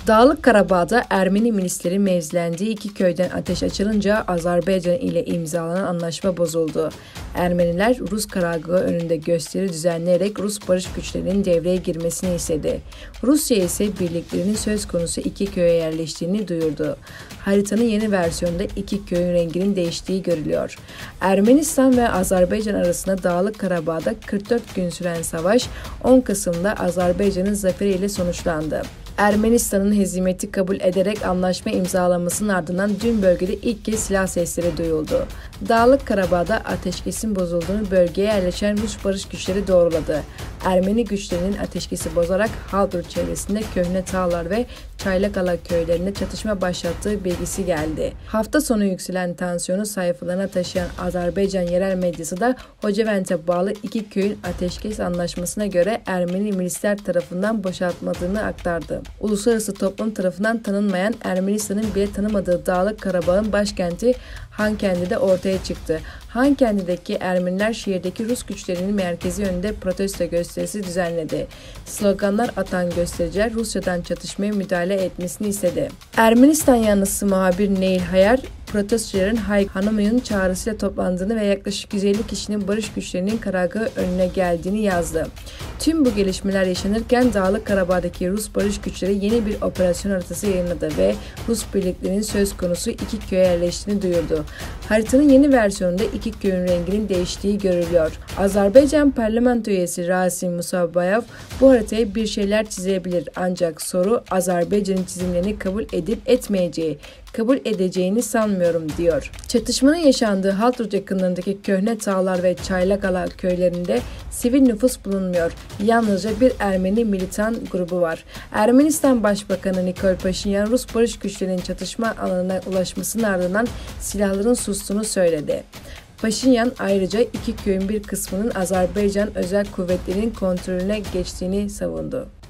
Dağlık Karabağ'da Ermeni milisleri mevzilendiği iki köyden ateş açılınca Azerbaycan ile imzalanan anlaşma bozuldu. Ermeniler Rus karargahı önünde gösteri düzenleyerek Rus barış güçlerinin devreye girmesini istedi. Rusya ise birliklerinin söz konusu iki köye yerleştiğini duyurdu. Haritanın yeni versiyonunda iki köyün renginin değiştiği görülüyor. Ermenistan ve Azerbaycan arasında Dağlık Karabağ'da 44 gün süren savaş 10 Kasım'da Azerbaycan'ın zaferiyle sonuçlandı. Ermenistan'ın hezimeti kabul ederek anlaşma imzalamasının ardından dün bölgede ilk kez silah sesleri duyuldu. Dağlık Karabağ'da ateşkesin bozulduğunu bölgeye yerleşen Rus barış güçleri doğruladı. Ermeni güçlerinin ateşkesi bozarak Haldur çevresinde Köhne Tağlar ve Çaylakala köylerinde çatışma başlattığı bilgisi geldi. Hafta sonu yükselen tansiyonu sayfalarına taşıyan Azerbaycan yerel medyası da Hocavent'e bağlı iki köyün ateşkes anlaşmasına göre Ermeni milisler tarafından boşaltmadığını aktardı. Uluslararası toplum tarafından tanınmayan, Ermenistan'ın bile tanımadığı Dağlık Karabağ'ın başkenti Hankendi'de ortaya çıktı. Hankendi'deki Ermeniler şehirdeki Rus güçlerinin merkezi önünde protesto gösterisi düzenledi. Sloganlar atan göstericiler Rusya'dan çatışmaya müdahale etmesini istedi. Ermenistan yanlısı muhabir Neil Hayar, protestocuların Hay Hanımı'nın çağrısıyla toplandığını ve yaklaşık 150 kişinin barış güçlerinin karargahı önüne geldiğini yazdı. Tüm bu gelişmeler yaşanırken Dağlık Karabağ'daki Rus barış güçleri yeni bir operasyon haritası yayınladı ve Rus birliklerinin söz konusu iki köye yerleştiğini duyurdu. Haritanın yeni versiyonunda iki köyün renginin değiştiği görülüyor. Azerbaycan parlamento üyesi Rasim Musabayev bu haritaya bir şeyler çizebilir, ancak soru Azerbaycan'ın çizimlerini kabul edip etmeyeceği. Kabul edeceğini sanmıyorum, diyor. Çatışmanın yaşandığı Haltur yakınlarındaki Köhne Tağlar ve Çaylakala köylerinde sivil nüfus bulunmuyor. Yalnızca bir Ermeni militan grubu var. Ermenistan Başbakanı Nikol Paşinyan, Rus barış güçlerinin çatışma alanına ulaşmasının ardından silahların sustuğunu söyledi. Paşinyan ayrıca iki köyün bir kısmının Azerbaycan özel kuvvetlerinin kontrolüne geçtiğini savundu.